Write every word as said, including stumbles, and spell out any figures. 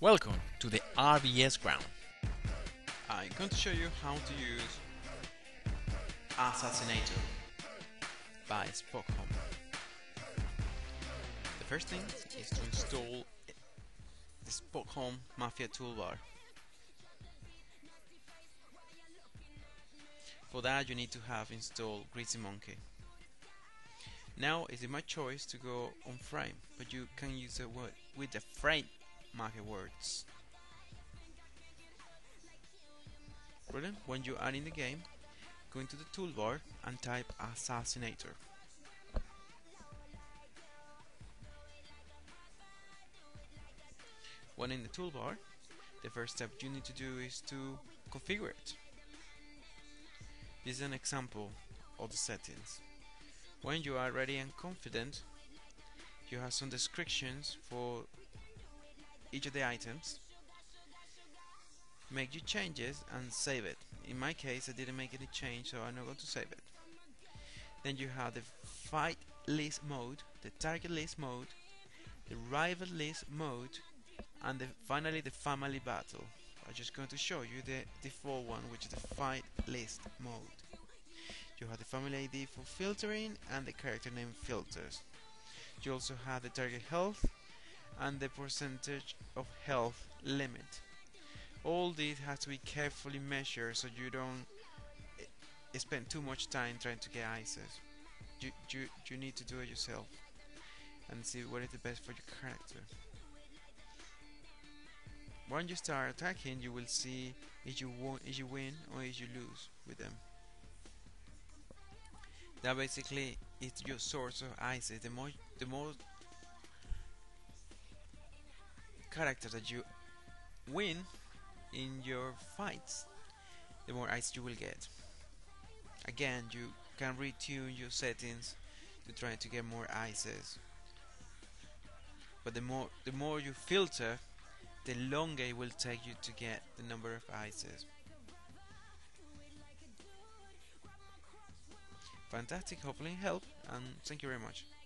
Welcome to the R V S ground. I'm going to show you how to use Assassinator by Spockholm. The first thing is to install the Spockholm Mafia toolbar. For that you need to have installed Greasy Monkey. Now it is my choice to go on frame, but you can use it with the frame market words. Brilliant. When you are in the game, go into the toolbar and type Assassinator. When in the toolbar, the first step you need to do is to configure it. This is an example of the settings. When you are ready and confident, you have some descriptions for each of the items. Make your changes and save it. In my case, I didn't make any change, so I'm not going to save it. Then you have the fight list mode, the target list mode, the rival list mode, and the, finally the family battle. I'm just going to show you the default one, which is the fight list mode. You have the family I D for filtering and the character name filters. You also have the target health and the percentage of health limit. All these has to be carefully measured so you don't spend too much time trying to get ices. You, you, you need to do it yourself and see what is the best for your character. When you start attacking, you will see if you, won, if you win or if you lose with them. That basically is your source of ices. The more, the more characters that you win in your fights, the more ice you will get. Again, you can retune your settings to try to get more ices, but the more the more you filter, the longer it will take you to get the number of ices. Fantastic, hopefully it helped, and thank you very much.